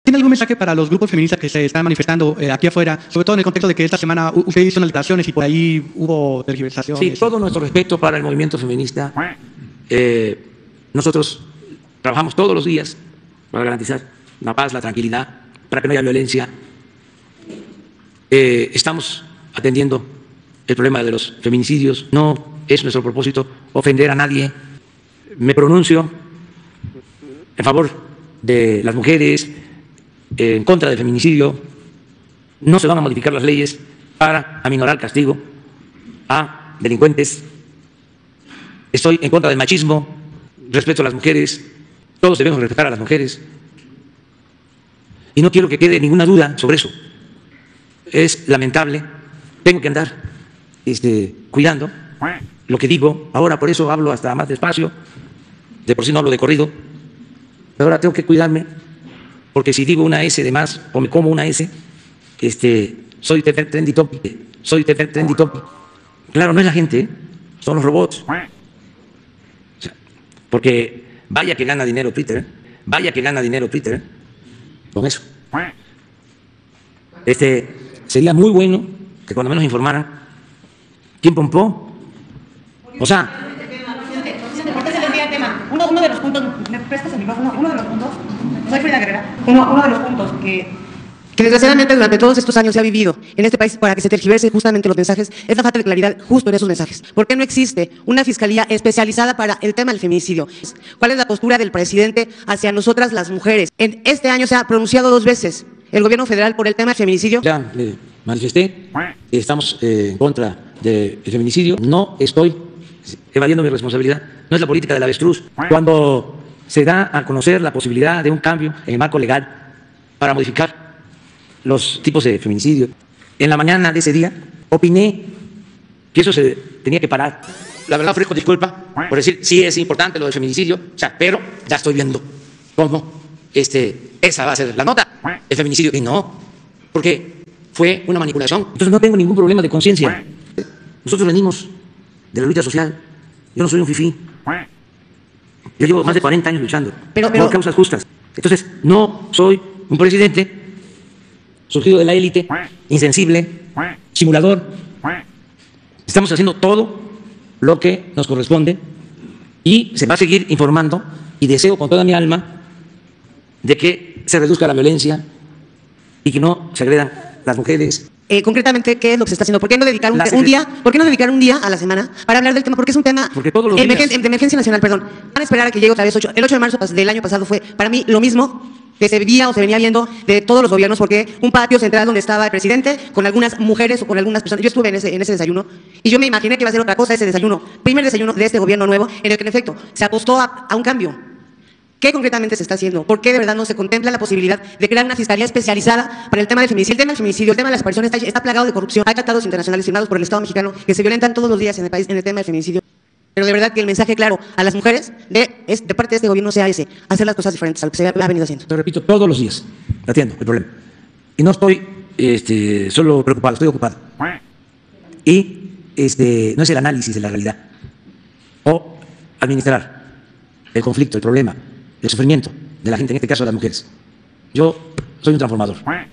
¿Tiene algún mensaje para los grupos feministas que se están manifestando aquí afuera, sobre todo en el contexto de que esta semana usted hizo unas declaraciones y por ahí hubo tergiversaciones? Sí, todo nuestro respeto para el movimiento feminista. Nosotros trabajamos todos los días para garantizar la paz, la tranquilidad, para que no haya violencia. Estamos atendiendo el problema de los feminicidios. No es nuestro propósito ofender a nadie. Me pronuncio en favor de las mujeres, en contra del feminicidio. No se van a modificar las leyes para aminorar el castigo a delincuentes. Estoy en contra del machismo, respeto a las mujeres, todos debemos respetar a las mujeres. Y no quiero que quede ninguna duda sobre eso. Es lamentable, tengo que andar cuidando lo que digo. Ahora por eso hablo hasta más despacio, de por sí no hablo de corrido, pero ahora tengo que cuidarme, porque si digo una S de más o me como una S, soy trendy topic, soy trendy topic. Claro, no es la gente, son los robots. O sea, porque vaya que gana dinero Twitter, vaya que gana dinero Twitter con eso. Sería muy bueno que cuando menos informaran quién pompó. O sea, ¿por qué se desvía el tema? Uno de los puntos, ¿me prestas el micrófono? Uno de los puntos, soy Frida Guerrera, uno de los puntos que desgraciadamente durante todos estos años se ha vivido en este país para que se tergiverse justamente los mensajes, es la falta de claridad justo en esos mensajes. ¿Por qué no existe una fiscalía especializada para el tema del feminicidio? ¿Cuál es la postura del presidente hacia nosotras las mujeres? En este año se ha pronunciado 2 veces el gobierno federal por el tema del feminicidio. Ya me manifesté, estamos en contra del feminicidio, no estoy evadiendo mi responsabilidad, no es la política del avestruz. Cuando se da a conocer la posibilidad de un cambio en el marco legal para modificar los tipos de feminicidio, en la mañana de ese día opiné que eso se tenía que parar. La verdad ofrezco disculpa por decir, sí es importante lo del feminicidio, o sea, pero ya estoy viendo cómo esa va a ser la nota, el feminicidio, y no, porque fue una manipulación. Entonces no tengo ningún problema de conciencia. Nosotros venimos de la lucha social. Yo no soy un fifí. Yo llevo más de 40 años luchando por causas justas. Entonces no soy un presidente surgido de la élite, insensible, simulador. Estamos haciendo todo lo que nos corresponde y se va a seguir informando, y deseo con toda mi alma de que se reduzca la violencia y que no se agredan las mujeres. Concretamente, ¿qué es lo que se está haciendo? ¿Por qué no dedicar un día? ¿Por qué no dedicar un día a la semana para hablar del tema? Porque es un tema de emergencia nacional, perdón. Van a esperar a que llegue otra vez el 8 de marzo del año pasado fue para mí lo mismo que se vivía o se venía viendo de todos los gobiernos, porque un patio central donde estaba el presidente con algunas mujeres o con algunas personas. Yo estuve en ese desayuno y yo me imaginé que iba a ser otra cosa ese desayuno, primer desayuno de este gobierno nuevo, en el que en efecto se apostó a un cambio. ¿Qué concretamente se está haciendo? ¿Por qué de verdad no se contempla la posibilidad de crear una fiscalía especializada para el tema del feminicidio? El tema del feminicidio, el tema de las desapariciones está plagado de corrupción. Hay tratados internacionales firmados por el Estado mexicano que se violentan todos los días en el país en el tema del feminicidio. Pero de verdad que el mensaje claro a las mujeres de parte de este gobierno sea ese, hacer las cosas diferentes a lo que se ha venido haciendo. Te repito, todos los días atiendo el problema. Y no estoy solo preocupado, estoy ocupado. Y no es el análisis de la realidad o administrar el conflicto, el problema, el sufrimiento de la gente, en este caso de las mujeres. Yo soy un transformador.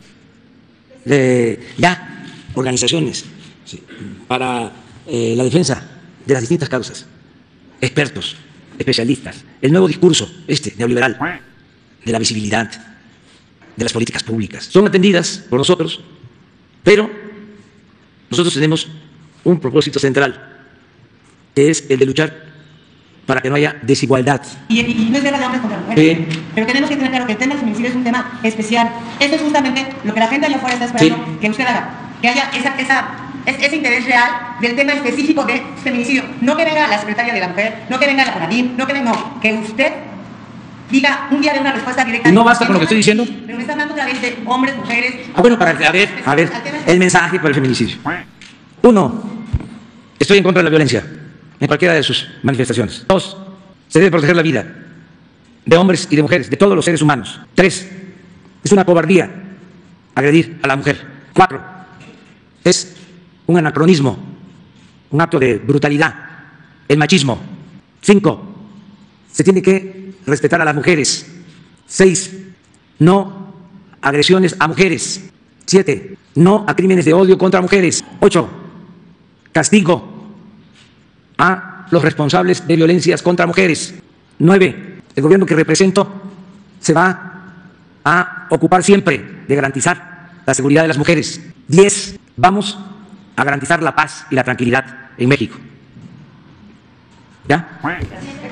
Ya organizaciones para la defensa de las distintas causas, expertos, especialistas, el nuevo discurso neoliberal de la visibilidad de las políticas públicas son atendidas por nosotros, pero nosotros tenemos un propósito central, que es el de luchar para que no haya desigualdad. Y no es guerra de hombres contra mujeres, pero tenemos que tener claro que el tema del feminicidio es un tema especial. Esto es justamente lo que la gente allá afuera está esperando que usted haga, que haya ese interés real del tema específico de feminicidio. No que venga la secretaria de la mujer, no que venga la Conadín, que usted diga un día de una respuesta directa. ¿No basta con lo que estoy diciendo? Pero me está hablando otra vez de hombres, mujeres. Bueno, a ver, el mensaje para el feminicidio. 1, estoy en contra de la violencia en cualquiera de sus manifestaciones. 2, se debe proteger la vida de hombres y de mujeres, de todos los seres humanos. 3, es una cobardía agredir a la mujer. 4, es un anacronismo, un acto de brutalidad, el machismo. 5, se tiene que respetar a las mujeres. 6, no agresiones a mujeres. 7, no a crímenes de odio contra mujeres. 8, castigo a los responsables de violencias contra mujeres. 9, el gobierno que represento se va a ocupar siempre de garantizar la seguridad de las mujeres. 10, vamos a garantizar la paz y la tranquilidad en México. ¿Ya?